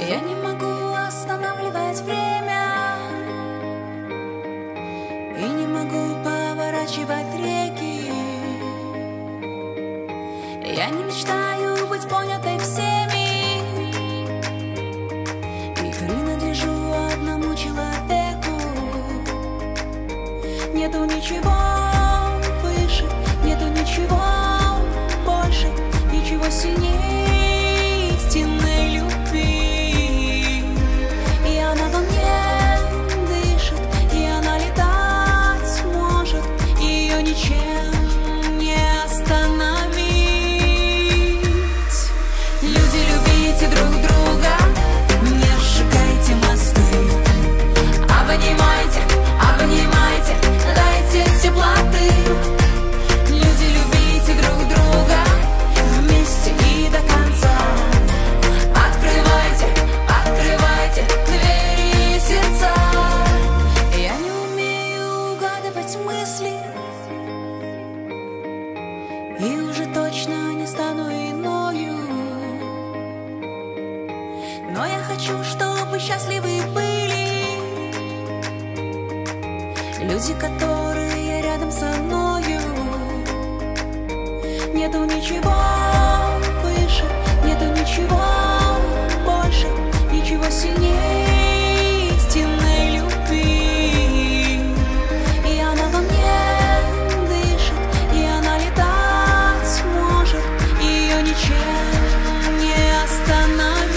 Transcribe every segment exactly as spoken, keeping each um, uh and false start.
Я не могу останавливать время и не могу поворачивать реки. Я не мечтаю быть понятой всеми и принадлежу одному человеку. Нету ничего выше, нету ничего больше, ничего сильнее истинной любви. И она во мне дышит, и она летать может, ее ничем не остановить. Люди, любите друг друга, не сжигайте мосты. Обнимайте, обнимайте, дайте теплоты. Люди, любите друг друга вместе и до конца. Открывайте, открывайте двери и сердца. Я не умею угадывать мысли и уже точно не стану иною. Но я хочу, чтобы счастливы были люди, которые рядом со мною. Нету ничего выше, нету ничего больше, ничего сильнее истинной любви. И она во мне дышит, и она летать может, ее ничем не остановить.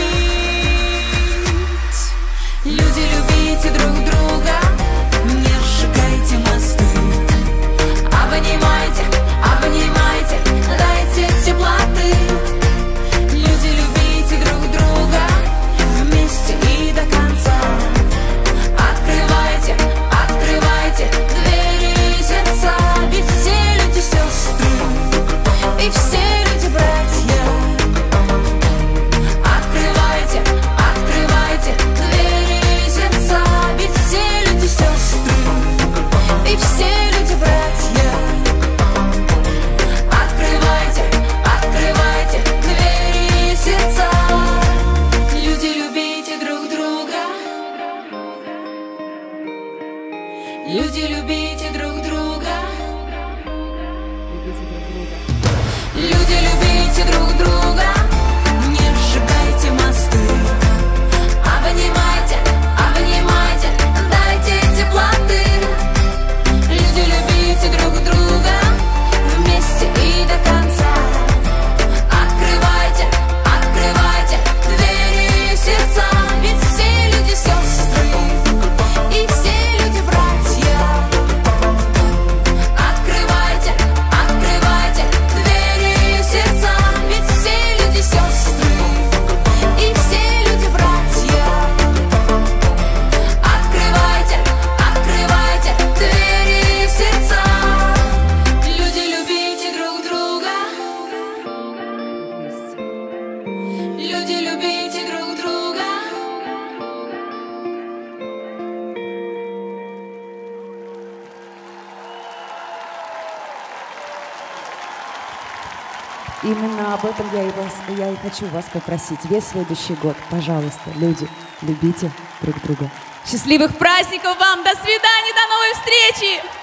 Люди, любите друг друга, не сжигайте мосты. Обнимайте, обнимайте, дайте теплоты. Люди, любите друг друга вместе и до конца. Открывайте, открывайте двери и сердца. Ведь все люди сестры, и все люди братья. Открывайте, открывайте двери и сердца. Ведь все люди сестры, и все люди братья. Открывайте, открывайте двери и сердца. Люди, любите друг друга. Люди, любите друг друга. Люди, любите друг друга. Не сжигайте мосты. Обнимайте, обнимайте, дайте теплоты. Люди, любите друг друга вместе и до конца. Открывайте, открывайте двери и сердца. Ведь все люди сестры, и все люди братья. Открывайте, открывайте двери и сердца. Ведь все люди сестры, и все люди братья. Открывайте, открывайте двери и сердца. Люди, любите друг друга. Люди, любите друг друга. Именно об этом я и, вас, я и хочу вас попросить. Весь следующий год, пожалуйста, люди, любите друг друга. Счастливых праздников вам! До свидания, до новой встречи!